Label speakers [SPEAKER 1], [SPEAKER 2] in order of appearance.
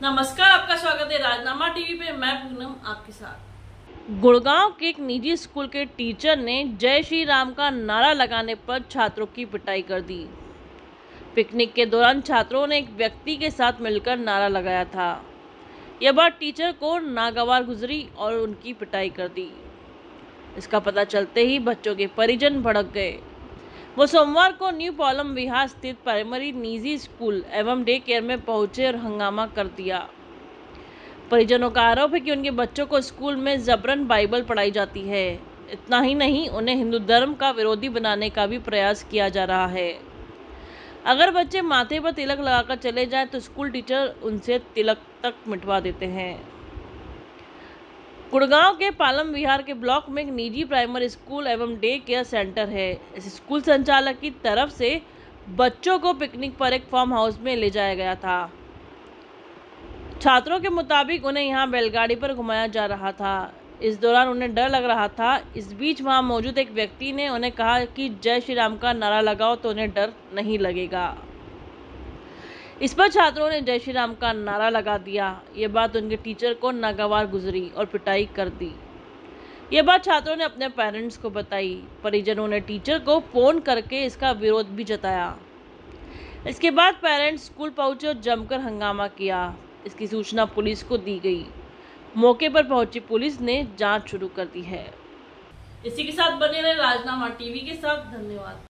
[SPEAKER 1] नमस्कार, आपका स्वागत है राजनामा टीवी पे। मैं पूनम आपके साथ। गुड़गांव के एक निजी स्कूल के टीचर ने जय श्री राम का नारा लगाने पर छात्रों की पिटाई कर दी। पिकनिक के दौरान छात्रों ने एक व्यक्ति के साथ मिलकर नारा लगाया था। यह बात टीचर को नागवार गुजरी और उनकी पिटाई कर दी। इसका पता चलते ही बच्चों के परिजन भड़क गए। वो सोमवार को न्यू पॉलम विहार स्थित प्राइमरी निजी स्कूल एवं डे केयर में पहुंचे और हंगामा कर दिया। परिजनों का आरोप है कि उनके बच्चों को स्कूल में जबरन बाइबल पढ़ाई जाती है। इतना ही नहीं, उन्हें हिंदू धर्म का विरोधी बनाने का भी प्रयास किया जा रहा है। अगर बच्चे माथे पर तिलक लगाकर चले जाएं तो स्कूल टीचर उनसे तिलक तक मिटवा देते हैं। गुड़गांव के पालम विहार के ब्लॉक में एक निजी प्राइमरी स्कूल एवं डे केयर सेंटर है। इस स्कूल संचालक की तरफ से बच्चों को पिकनिक पर एक फार्म हाउस में ले जाया गया था। छात्रों के मुताबिक उन्हें यहां बैलगाड़ी पर घुमाया जा रहा था। इस दौरान उन्हें डर लग रहा था। इस बीच वहां मौजूद एक व्यक्ति ने उन्हें कहा कि जय श्री राम का नारा लगाओ तो उन्हें डर नहीं लगेगा। इस पर छात्रों ने जय श्री राम का नारा लगा दिया। ये बात उनके टीचर को नागवार गुजरी और पिटाई कर दी। ये बात छात्रों ने अपने पेरेंट्स को बताई। परिजनों ने टीचर को फोन करके इसका विरोध भी जताया। इसके बाद पेरेंट्स स्कूल पहुंचे और जमकर हंगामा किया। इसकी सूचना पुलिस को दी गई। मौके पर पहुंची पुलिस ने जांच शुरू कर दी है। इसी के साथ बने रहे राजनामा टीवी के साथ। धन्यवाद।